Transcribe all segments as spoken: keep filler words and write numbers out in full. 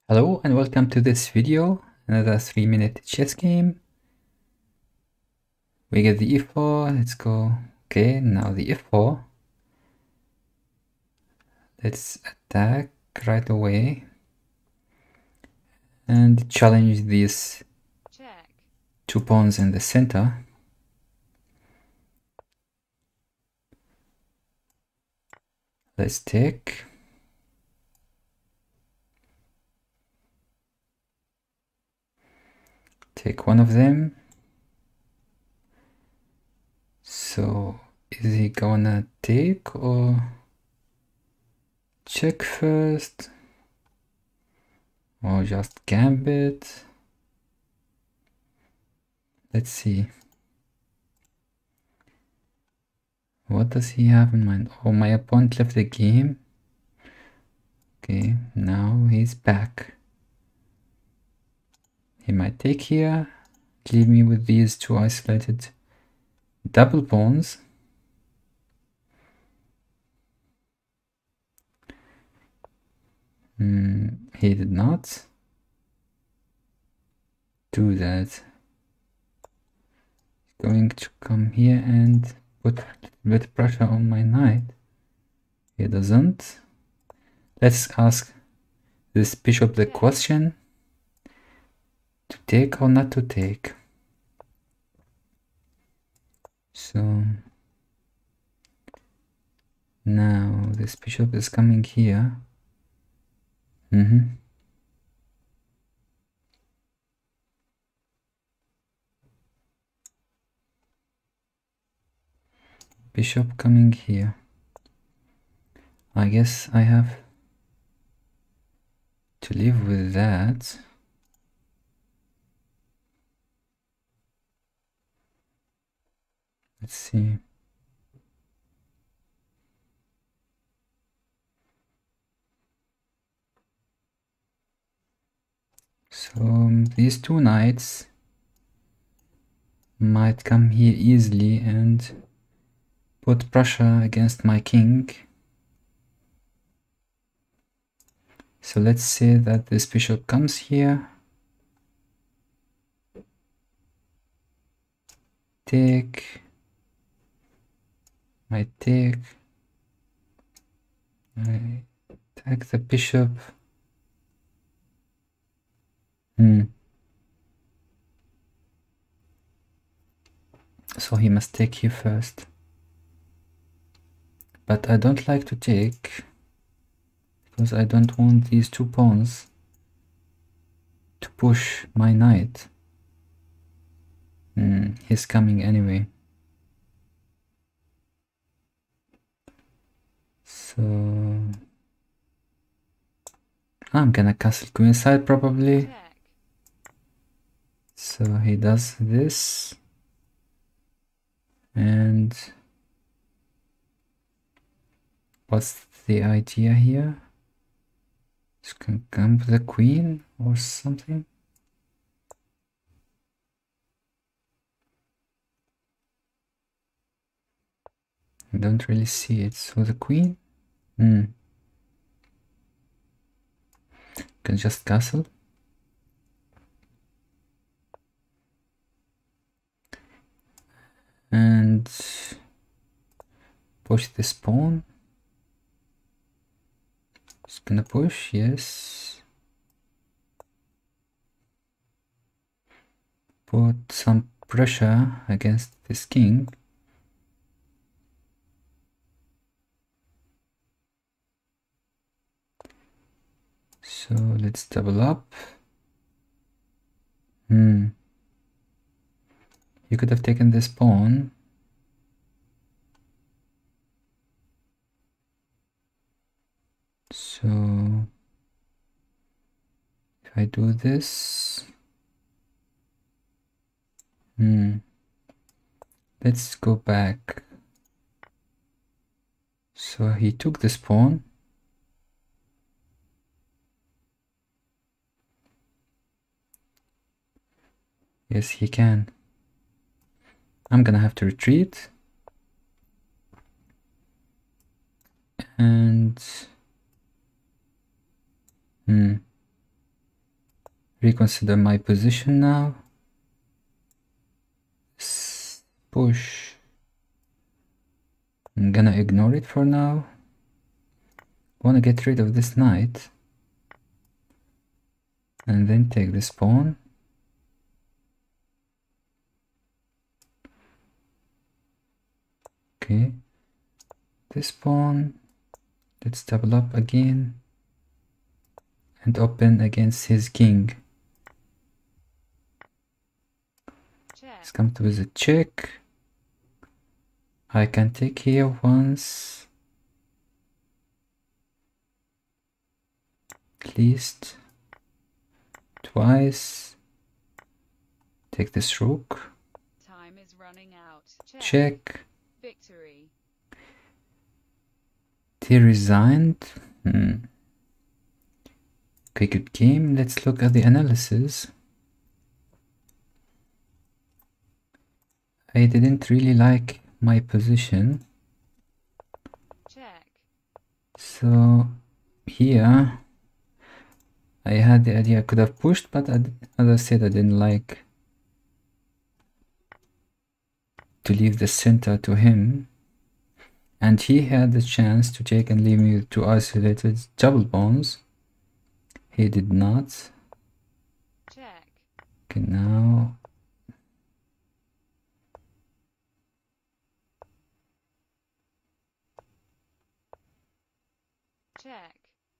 Hello and welcome to this video, another three minute chess game. We get the e four, let's go. Okay, now the f four. Let's attack right away and challenge these Check. two pawns in the center. Let's take. Take one of them. So is he gonna take or check first? Or just gambit? Let's see. What does he have in mind? Oh, my opponent left the game. Okay, now he's back. He might take here, leave me with these two isolated double pawns. Mm, he did not do that. He's going to come here and put a little bit pressure on my knight. He doesn't. Let's ask this bishop the question. To take or not to take? So now this bishop is coming here. Mm-hmm. Bishop coming here. I guess I have to live with that. Let's see. So um, these two knights might come here easily and put pressure against my king. So let's say that this bishop comes here. Take. I take. I attack the bishop. Hmm. So he must take here first. But I don't like to take, because I don't want these two pawns to push my knight. Hmm. He's coming anyway. So I'm gonna castle queenside probably. Check. So he does this. And what's the idea here? Just gonna come with the queen or something? I don't really see it. So the queen? Hmm. Can just castle. And push this pawn. Just gonna push, yes. Put some pressure against this king. So let's double up. Hmm. You could have taken this pawn. So if I do this, hmm, let's go back. So he took this pawn. Yes, he can. I'm gonna have to retreat. And hmm. reconsider my position now. S push. I'm gonna ignore it for now. Wanna get rid of this knight. And then take this pawn. Okay. This pawn. Let's double up again. And open against his king. Check. Let's come to with a check. I can take here once. At least. Twice. Take this rook. Time is running out. Check. Check. Victory. He resigned. Hmm. Okay, good game. Let's look at the analysis. I didn't really like my position. Check. So here I had the idea I could have pushed, but I, as I said, I didn't like to leave the center to him. And he had the chance to take and leave me with two isolated double pawns. He did not. Check. Okay, now Check.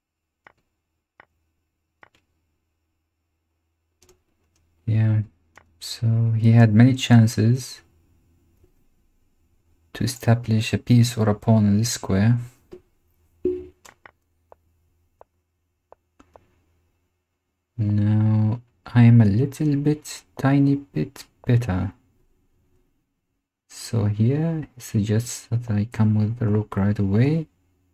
yeah, so he had many chances to establish a piece or a pawn in this square. Now I'm a little bit, tiny bit better. So here he suggests that I come with the rook right away.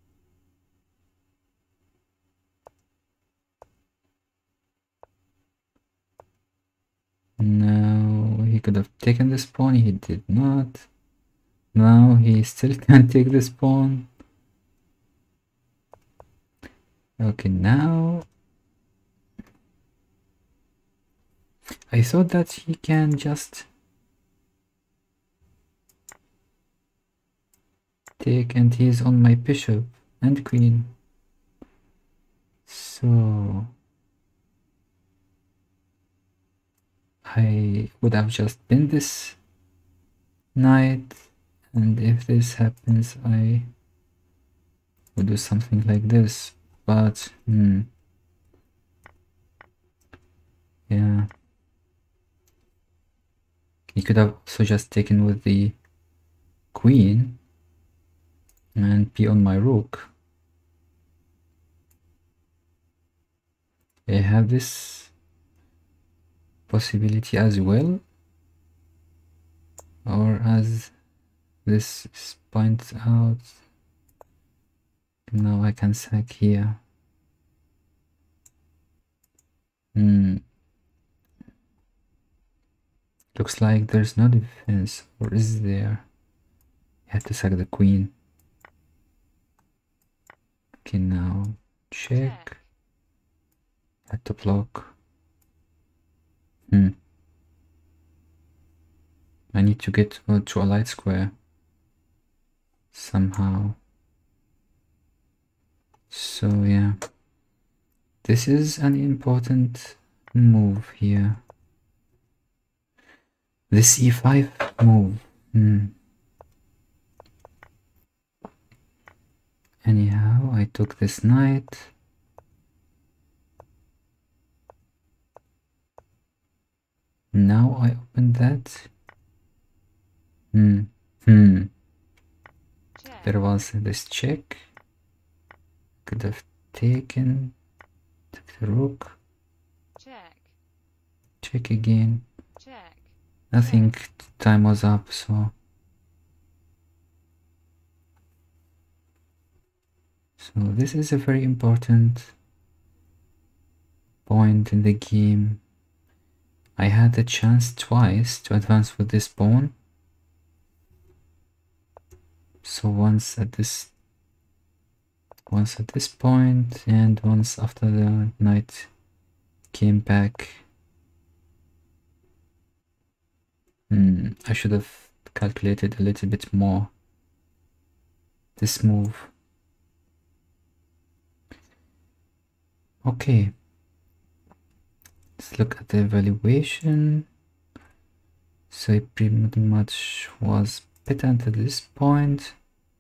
Now he could have taken this pawn, he did not. Now he still can't take this pawn. Okay, now I thought that he can just take, and he's on my bishop and queen. So I would have just pinned this knight, and if this happens I would do something like this, but hmm, yeah, he could have also just taken with the queen and be on my rook. I have this possibility as well, or as this points out, now I can sack here. Hmm. Looks like there's no defense, or is there? I have to sack the queen. Okay, now check. Check. Had to block. Hmm. I need to get uh, to a light square somehow. So yeah, this is an important move here. This e five move. Hmm. Anyhow, I took this knight. Now I open that. Hmm. Hmm. Check. There was this check. Could have taken. Took the rook. Check. Check again. Check. I think time was up, so. So this is a very important point in the game. I had the chance twice to advance with this pawn. So once at this once at this point and once after the knight came back Hmm, I should have calculated a little bit more this move. Okay, let's look at the evaluation. So it pretty much was better until this point.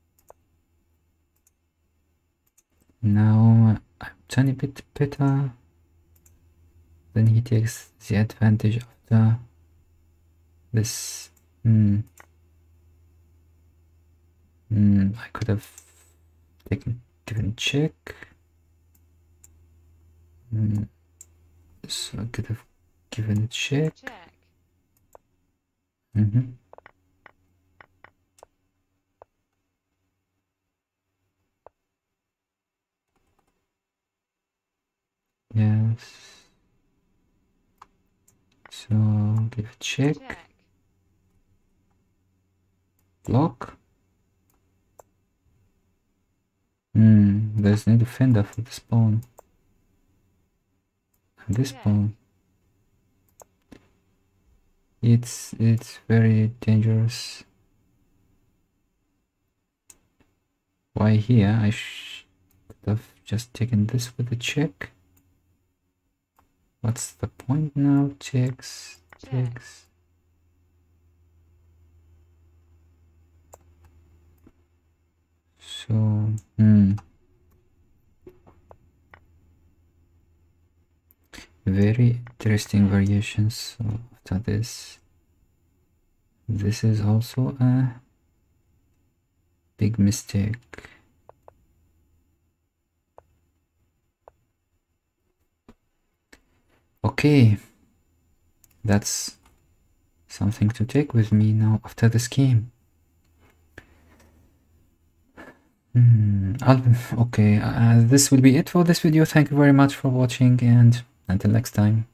Now I'm tiny bit better. Then he takes the advantage of the this. Hmm. Hmm. I could have taken given check. Hmm. So I could have given a check. Check. Mm-hmm. Yes. So give a check. Check. Block. Hmm. There's no defender for this pawn. And this Check. pawn. It's it's very dangerous. Why here? I sh could have just taken this with a check. What's the point now? Checks, Check. checks. So, hmm. Very interesting variations. So after this, this is also a big mistake. Okay, that's something to take with me now after this game. Hmm. I'll, okay, uh, this will be it for this video. Thank you very much for watching, and until next time.